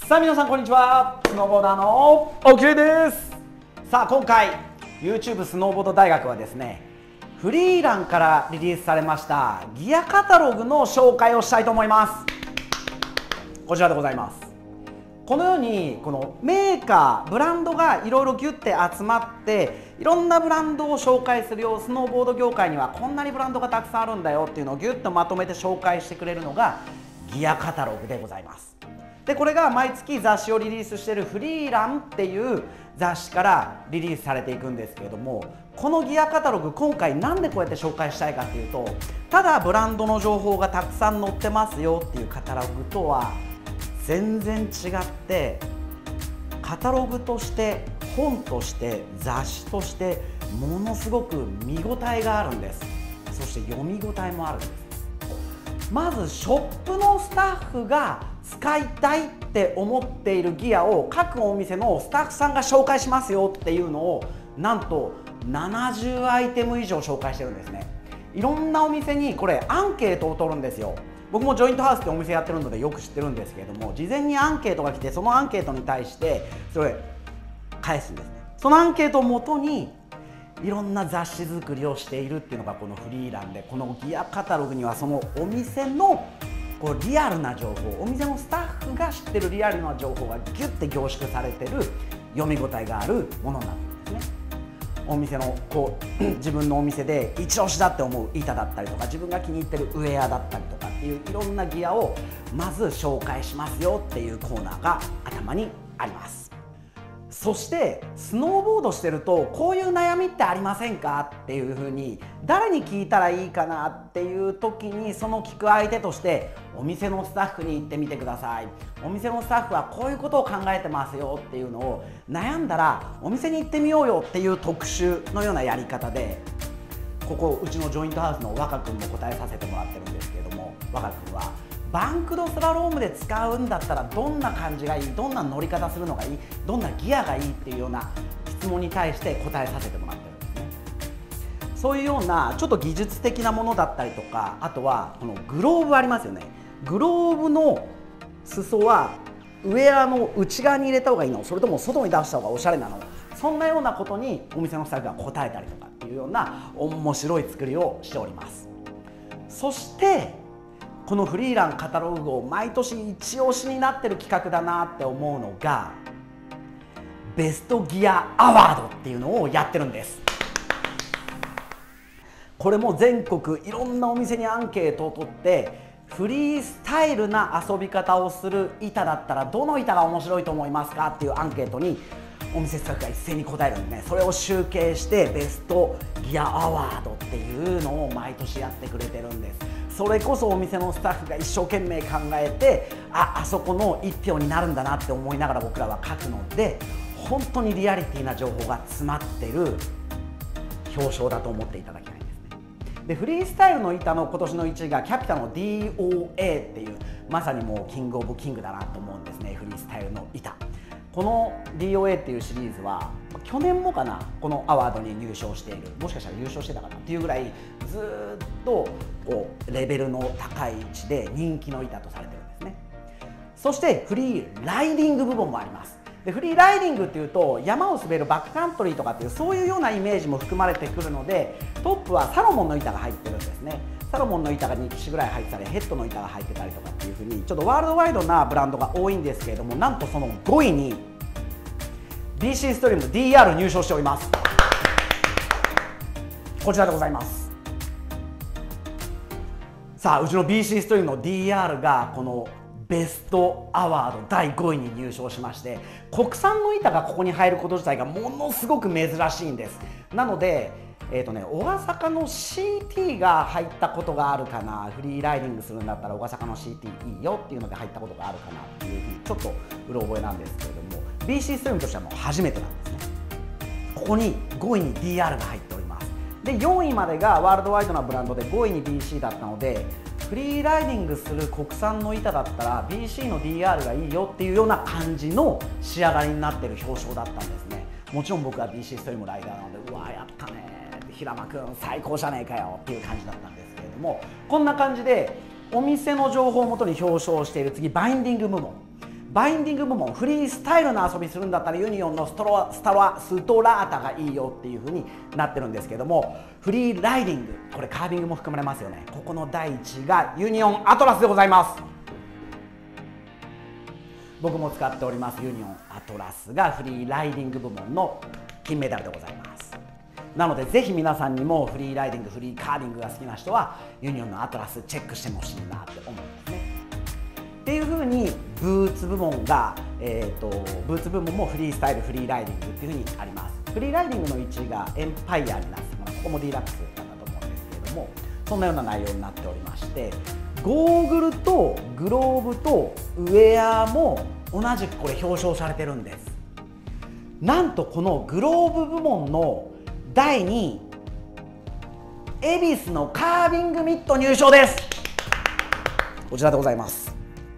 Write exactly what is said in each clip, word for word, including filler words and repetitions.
さあ皆さんこんにちは、スノーボーダーのオキレです。さあ今回 YouTube スノーボード大学はですね、フリーランからリリースされましたギアカタログの紹介をしたいと思います。こちらでございます。このようにこのメーカーブランドがいろいろギュッて集まっていろんなブランドを紹介するよ。スノーボード業界にはこんなにブランドがたくさんあるんだよっていうのをギュッとまとめて紹介してくれるのがギアカタログでございます。でこれが毎月雑誌をリリースしているフリーランっていう雑誌からリリースされていくんですけれども、このギアカタログ今回なんでこうやって紹介したいかっていうと、ただブランドの情報がたくさん載ってますよっていうカタログとは全然違って、カタログとして本として雑誌としてものすごく見応えがあるんです。そして読み応えもあるんです。まずショップのスタッフが使いたいって思っているギアを各お店のスタッフさんが紹介しますよっていうのをなんとななじゅうアイテム以上紹介してるんですね。いろんなお店にこれアンケートを取るんですよ。僕もジョイントハウスってお店やってるのでよく知ってるんですけれども、事前にアンケートが来てそのアンケートに対してそれ返すんですね。そのアンケートをもとにいろんな雑誌作りをしているっていうのがこのフリーランで、このギアカタログにはそのお店のこうリアルな情報、お店のスタッフが知ってるリアルな情報がギュッて凝縮されてる読み応えがあるものになってるんですね。お店のこう自分のお店で一押しだって思う板だったりとか、自分が気に入ってるウェアだったりとかっていういろんなギアをまず紹介しますよっていうコーナーが頭にあります。そしてスノーボードしてるとこういう悩みってありませんかっていうふうに誰に聞いたらいいかなっていう時に、その聞く相手としてお店のスタッフに行ってみてください。お店のスタッフはこういうことを考えてますよっていうのを悩んだらお店に行ってみようよっていう特集のようなやり方で、ここうちのジョイントハウスの若君も答えさせてもらってるんですけれども、若君はバンクドスラロームで使うんだったらどんな感じがいい、どんな乗り方するのがいい、どんなギアがいいっていうような質問に対して答えさせてもらってるんですね。そういうようなちょっと技術的なものだったりとか、あとはこのグローブありますよね。グローブの裾はウェアの内側に入れた方がいいの、それとも外に出した方がおしゃれなの、そんなようなことにお店のスタッフが答えたりとかっていうような面白い作りをしております。そしてこのフリーランカタログを毎年一押しになってる企画だなって思うのがベストギアアワードっていうのをやってるんです。これも全国いろんなお店にアンケートを取って、フリースタイルな遊び方をする板だったらどの板が面白いと思いますかっていうアンケートにお店スタッフが一斉に答えるんでね、それを集計してベストギアアワードっていうのを毎年やってくれてるんです。それこそお店のスタッフが一生懸命考えて、あ、あそこの一票になるんだなって思いながら僕らは書くので、本当にリアリティな情報が詰まってる表彰だと思っていただきたいんですね。でフリースタイルの板の今年のいちいがキャピタの ディーオーエー っていうまさにもうキングオブキングだなと思うんですね、フリースタイルの板。この ディーオーエー っていうシリーズは去年もかな、このアワードに入賞している、もしかしたら優勝してたかなっていうぐらいずっとこうレベルの高い位置で人気の板とされてるんですね。そしてフリーライディング部門もあります。でフリーライディングっていうと山を滑るバックカントリーとかっていうそういうようなイメージも含まれてくるので、トップはサロモンの板が入ってるんですね。サロモンの板がに機種ぐらい入ってたり、ヘッドの板が入ってたりとかっていうふうにちょっとワールドワイドなブランドが多いんですけれども、なんとそのごいに ビーシー ストリーム ディーアール 入賞しております。こちらでございます。さあうちの ビーシー ストリームの ディーアール がこのベストアワードだいごいに入賞しまして、国産の板がここに入ること自体がものすごく珍しいんです。なのでえーとね、小笠原の シーティー が入ったことがあるかな、フリーライディングするんだったら小笠原の シーティー いいよっていうので入ったことがあるかなっていうふうにちょっとうろ覚えなんですけれども、 ビーシー ストリームとしてはもう初めてなんですね。ここにごいに ディーアール が入っております。でよんいまでがワールドワイドなブランドでごいに ビーシー だったので、フリーライディングする国産の板だったら ビーシー の ディーアール がいいよっていうような感じの仕上がりになっている表彰だったんですね。もちろん僕は ビーシー ストリームライダーなので、うわーやったね平間君最高じゃねえかよっていう感じだったんですけれども、こんな感じでお店の情報をもとに表彰している。次バインディング部門。 バインディング部門フリースタイルの遊びするんだったらユニオンのストロスタラストラータがいいよっていう風になってるんですけども、フリーライディング、これカービングも含まれますよね。ここの第一位がユニオンアトラスでございます。僕も使っておりますユニオンアトラスがフリーライディング部門の金メダルでございます。なのでぜひ皆さんにもフリーライディングフリーカービングが好きな人はユニオンのアトラスチェックしてほしいなって思うんですね。っていう風にブーツ部門が、えーと、ブーツ部門もフリースタイルフリーライディングっていう風にあります。フリーライディングのいちいがエンパイアになってます。ここもディラックスだったと思うんですけれども、そんなような内容になっておりまして、ゴーグルとグローブとウェアも同じくこれ表彰されてるんです。なんとこのグローブ部門のだいにい、恵比寿のカービングミット入賞です。こちらでございます。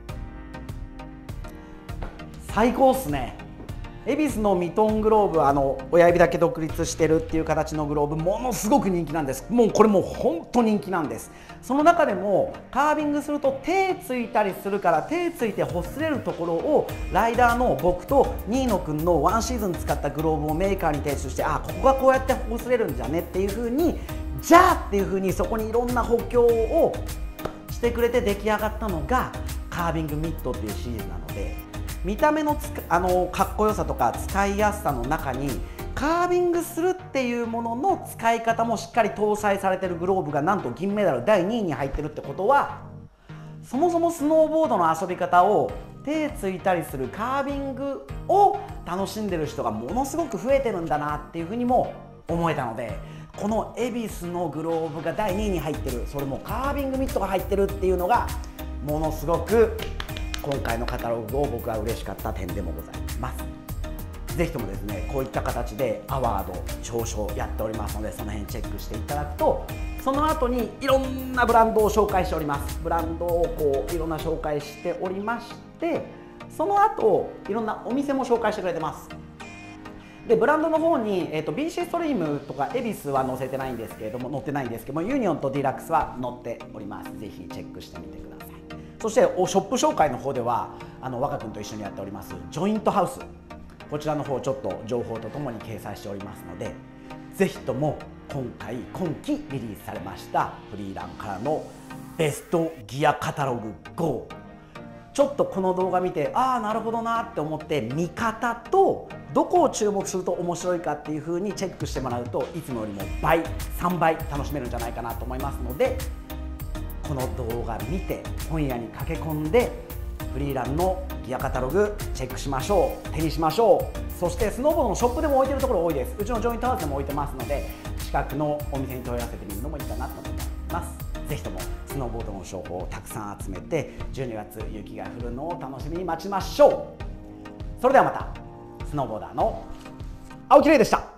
最高っすね。恵比寿のミトングローブ、あの親指だけ独立してるっていう形のグローブ、ものすごく人気なんです。もうこれもう本当人気なんです。その中でもカービングすると手ついたりするから、手ついてほすれるところをライダーの僕と新野くんのワンシーズン使ったグローブをメーカーに提出して、あ、ここがこうやってほすれるんじゃねっていう風に、じゃあっていう風にそこにいろんな補強をしてくれて出来上がったのがカービングミットっていうシリーズなので、見た目のつかあのかっこよさとか使いやすさの中にカービングするっていうものの使い方もしっかり搭載されてるグローブがなんと銀メダルだいにいに入ってるってことは、そもそもスノーボードの遊び方を手ついたりするカービングを楽しんでる人がものすごく増えてるんだなっていうふうにも思えたので、この恵比寿のグローブがだいにいに入ってる、それもカービングミットが入ってるっていうのがものすごく今回のカタログを僕は嬉しかった点でもございます。ぜひともですね、こういった形でアワード表彰やっておりますので、その辺チェックしていただくと、その後にいろんなブランドを紹介しております。ブランドをこういろんな紹介しておりまして、その後いろんなお店も紹介してくれてます。でブランドの方に、えー、と ビーシー ストリームとか恵比寿は載せてないんですけれども載ってないんですけども、ユニオンとディラックスは載っております。ぜひチェックしてみてください。そしてショップ紹介の方では、あの若君と一緒にやっておりますジョイントハウス、こちらの方ちょっと情報とともに掲載しておりますので、ぜひとも今回今期リリースされましたフリーランからのベストギアカタログゴー、ちょっとこの動画見て、ああなるほどなって思って見方とどこを注目すると面白いかっていう風にチェックしてもらうと、いつもよりも倍さんばい楽しめるんじゃないかなと思いますので、この動画見て本屋に駆け込んでフリーランのギアカタログチェックしましょう、手にしましょう。そしてスノーボードのショップでも置いてるところ多いです。うちのジョイントハウスでも置いてますので、近くのお店に問い合わせてみるのもいいかなと思います。ぜひともスノーボードの情報をたくさん集めて、じゅうにがつ雪が降るのを楽しみに待ちましょう。それではまた。スノーボーダーの青木玲でした。